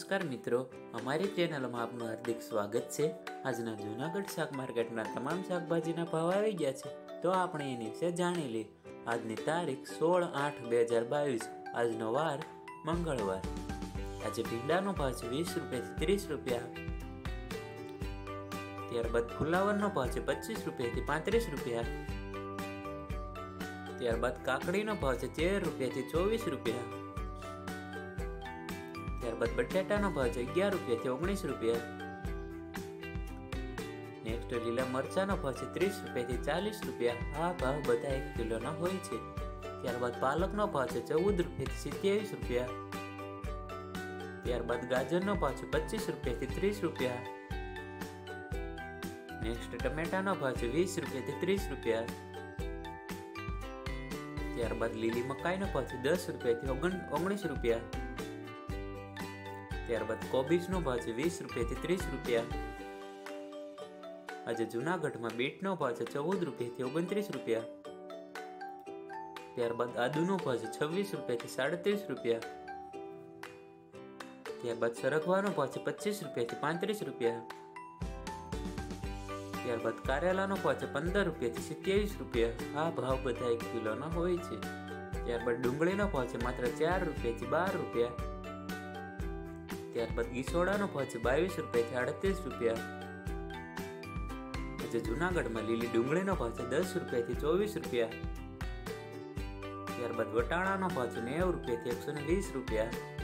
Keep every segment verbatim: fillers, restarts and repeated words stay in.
नमस्कार मित्रों, अमारी चेनल में आपनु हार्दिक स्वागत है। आजना जूनागढ़ शाक मार्केट ना तमाम शाकभाजी भाव आई गया है, तो आपणे एनी विषे जाणी ली। आजनी तारीख सोल आठ बे हज़ार बावीस, आजनो वार मंगलवार। आज भींडानो भाव है वीस रुपया थी तीस रुपया। त्यारबाद फुलावरनो भाव है पच्चीस रुपया थी पैंतीस रुपया। त्यारबाद काकड़ीनो भाव है तेर रुपया थी चौवीस रुपया। त्यारबाद बटाटानो भाव है अगियार रुपया थी ओगनीस रुपया। नेक्स्ट लीला मरचानो भाव है तीस रुपया थी चालीस रुपया। आ भाव बधा एक किलो ना होय छे। त्यारबाद पालकनो भाव है चौदह रुपया थी सत्यावीस रुपया। त्यारबाद गाजरनो भाव है पच्चीस रुपया थी तीस रुपया। नेक्स्ट टमेटानो भाव है वीस रुपया थी तीस रुपया। त्यारबाद लीली मकाईनो भाव है दस रुपया थी ओगनीस रुपया। त्यारबाद कोबीजनो भाव है वीस रुपया थी तीस रुपया। आज जूनागढ़ में बीटनो भाव है चौदह रुपया थी ओगणत्रीस रुपया। त्यारबाद आदूनो भाव है छब्बीस रुपया थी साड़तीस रुपया। त्यारबाद सरगवानो भाव है पच्चीस रुपया थी पैंतीस रुपया। त्यारबाद कारेलानो भाव है पंदर रुपया थी सत्यावीस रुपया। आ भाव बधा एक किलो ना होय छे। त्यारबाद डूंगळीनो भाव है मात्र चार रुपया थी बार रुपया। त्यारबाद गीसोड़ानो भाव है बावीस रुपया थी अड़तीस रुपया। आज जूनागढ़ में लीली डूंगळीनो भाव है दस रुपया थी चौवीस रुपया। त्यारबाद वटाणानो भाव है नेव रुपया थी एक सौ वीस रुपया।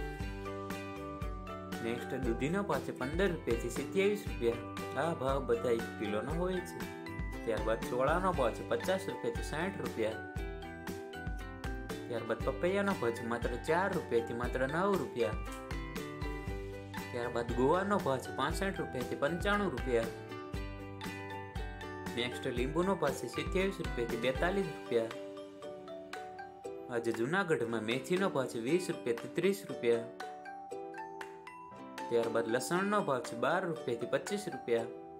नेक्स्ट दूधीनो भाव है पंदर रुपया थी सत्यावीस रुपया। आ भाव बधा एक किलो ना होय छे। त्यारबाद चोळानो भाव है पचास रुपया थी साठ रुपया। त्यारबाद पपैयानो भाव है मात्र चार रुपया थी मात्र नौ रुपया। त्यारबाद गुवारनो भाव है पांसठ रुपया थी पंचाणु रुपया। नेक्स्ट लींबूनो भाव है सत्यावीस रुपया थी बेतालीस रुपया। आज जूनागढ़ में मेथीनो भाव है वीस रुपया थी तीस रुपया। त्यारबाद लसणनो भाव है बार रुपया थी पच्चीस रुपया।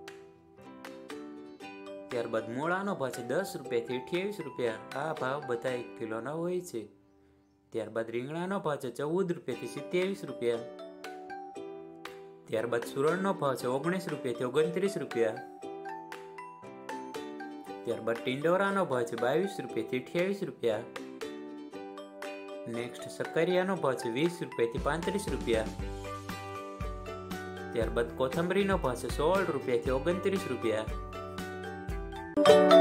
त्यारबाद मूळानो भाव है दस रुपया थी अठावीस रुपया। आ भाव बधा एक किलो ना होय छे। त्यारबाद રીંગણાનો भाव है चौदह रुपया थी सत्यावीस रुपया। त्यारबाद सुरणनो भाव है ओगनीस रुपया थी ओगणत्रीस रुपया। त्यारबाद टींडोरानो भाव है बावीस रुपया थी अठावीस रुपया। नेक्स्ट सकरियानो भाव है वीस रुपया थी पैंतीस रुपया। त्यारबाद कोथंबरीनो भाव है सोल रुपया थी ओगणत्रीस रुपया।